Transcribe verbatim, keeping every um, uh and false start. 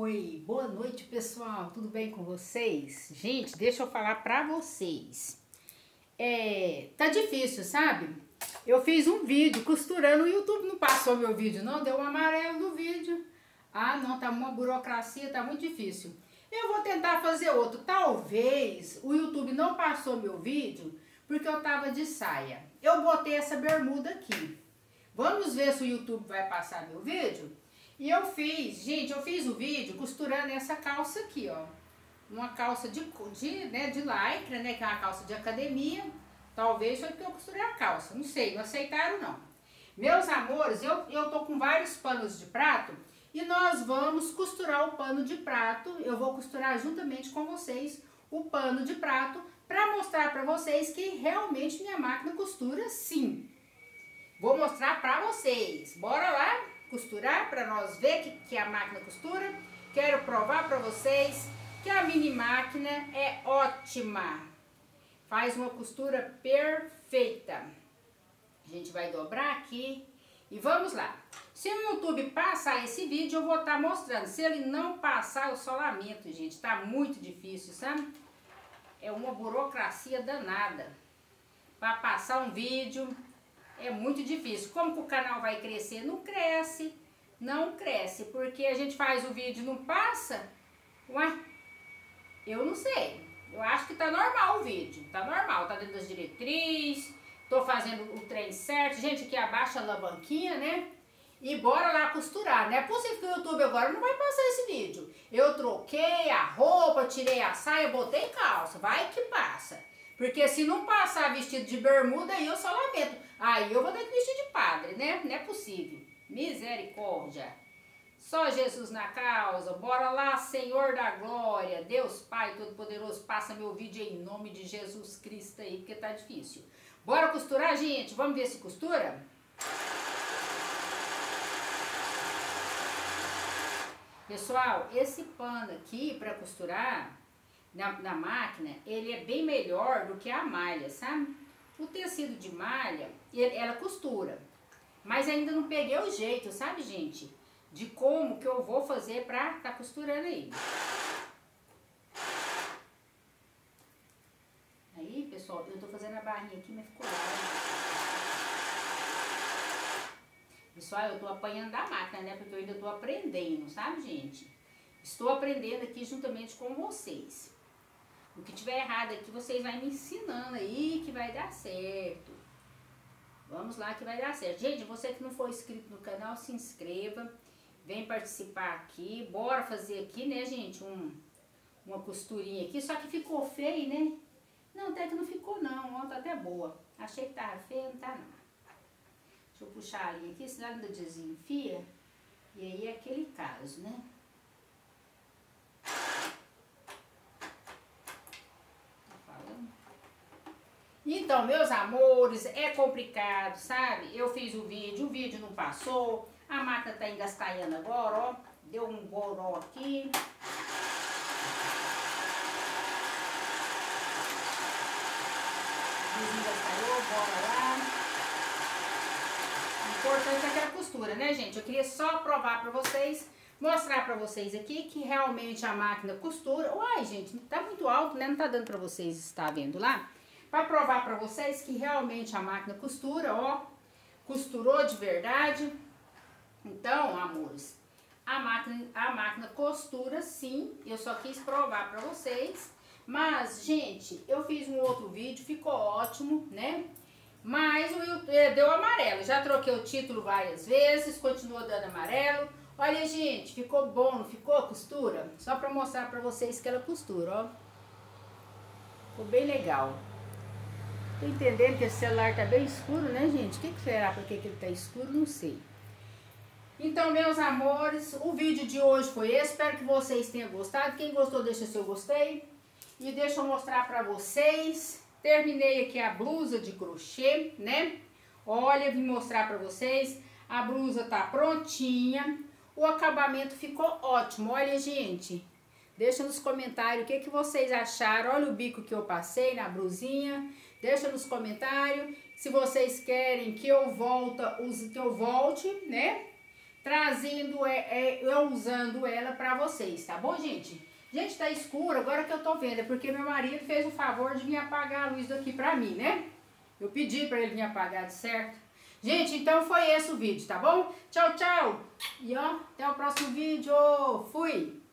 Oi, boa noite pessoal, tudo bem com vocês? Gente, deixa eu falar pra vocês. É, tá difícil, sabe? Eu fiz um vídeo costurando, o YouTube não passou meu vídeo não, deu um amarelo no vídeo. Ah não, tá uma burocracia, tá muito difícil. Eu vou tentar fazer outro, talvez o YouTube não passou meu vídeo porque eu tava de saia. Eu botei essa bermuda aqui. Vamos ver se o YouTube vai passar meu vídeo? E eu fiz, gente, eu fiz o vídeo costurando essa calça aqui, ó. Uma calça de, de, né, de lycra, né, que é uma calça de academia. Talvez foi porque eu costurei a calça, não sei, não aceitaram não. Meus amores, eu, eu tô com vários panos de prato e nós vamos costurar o pano de prato. Eu vou costurar juntamente com vocês o pano de prato para mostrar para vocês que realmente minha máquina costura sim. Vou mostrar para vocês. Bora lá costurar para nós ver que, que a máquina costura. Quero provar para vocês que a mini máquina é ótima. Faz uma costura perfeita. A gente vai dobrar aqui e vamos lá. Se o YouTube passar esse vídeo, eu vou estar mostrando. Se ele não passar, eu só lamento, gente. Tá muito difícil, sabe? É uma burocracia danada. Para passar um vídeo é muito difícil. Como que o canal vai crescer? Não cresce. Não cresce. Porque a gente faz o vídeo e não passa. Ué, eu não sei. Eu acho que tá normal o vídeo. Tá normal. Tá dentro das diretrizes. Tô fazendo o trem certo. Gente, aqui abaixa a alavanquinha, né? E bora lá costurar. Não é possível que o YouTube agora não vai passar esse vídeo. Eu troquei a roupa, tirei a saia, botei calça. Vai que passa. Porque se não passar vestido de bermuda, aí eu só lamento. Aí eu vou ter que vestir de padre, né? Não é possível. Misericórdia. Só Jesus na causa. Bora lá, Senhor da glória. Deus Pai Todo-Poderoso, passa meu vídeo em nome de Jesus Cristo aí, porque tá difícil. Bora costurar, gente? Vamos ver se costura? Pessoal, esse pano aqui para costurar na, na máquina, ele é bem melhor do que a malha, sabe? O tecido de malha, ele, ela costura. Mas ainda não peguei o jeito, sabe, gente? De como que eu vou fazer pra tá costurando aí. Aí, pessoal, eu tô fazendo a barrinha aqui, mas ficou larga. Pessoal, eu tô apanhando da máquina, né? Porque eu ainda tô aprendendo, sabe, gente? Estou aprendendo aqui juntamente com vocês. O que tiver errado aqui, vocês vão me ensinando aí que vai dar certo. Vamos lá que vai dar certo. Gente, você que não for inscrito no canal, se inscreva. Vem participar aqui. Bora fazer aqui, né, gente, um, uma costurinha aqui. Só que ficou feio, né? Não, até que não ficou não. Ó, tá até boa. Achei que tava feio, não tá não. Deixa eu puxar a linha aqui, senão ainda desenfia. E aí é aquele caso, né? Então, meus amores, é complicado, sabe? Eu fiz o vídeo, o vídeo não passou, a máquina tá engascaiando agora, ó. Deu um boró aqui. Desengascaiou, bora lá. O importante é aquela costura, né, gente? Eu queria só provar pra vocês, mostrar pra vocês aqui que realmente a máquina costura. Uai, gente, tá muito alto, né? Não tá dando pra vocês estar vendo lá. Para provar para vocês que realmente a máquina costura, ó, costurou de verdade. Então, amores, a máquina, a máquina costura sim, eu só quis provar para vocês. Mas, gente, eu fiz um outro vídeo, ficou ótimo, né? Mas o YouTube deu amarelo, já troquei o título várias vezes, continua dando amarelo. Olha, gente, ficou bom, não ficou a costura? Só para mostrar para vocês que ela costura, ó. Ficou bem legal. Tô entendendo que esse celular tá bem escuro, né, gente? O que que será porque que ele tá escuro? Não sei. Então, meus amores, o vídeo de hoje foi esse. Espero que vocês tenham gostado. Quem gostou, deixa seu gostei. E deixa eu mostrar pra vocês. Terminei aqui a blusa de crochê, né? Olha, vim mostrar pra vocês. A blusa tá prontinha. O acabamento ficou ótimo. Olha, gente. Deixa nos comentários o que que vocês acharam. Olha o bico que eu passei na blusinha. Deixa nos comentários se vocês querem que eu, volta, que eu volte, né? trazendo, é, é, eu usando ela pra vocês, tá bom, gente? Gente, tá escuro agora que eu tô vendo, é porque meu marido fez o favor de vir apagar a luz daqui pra mim, né? Eu pedi pra ele vir apagar, certo? Gente, então foi esse o vídeo, tá bom? Tchau, tchau! E ó, até o próximo vídeo. Fui!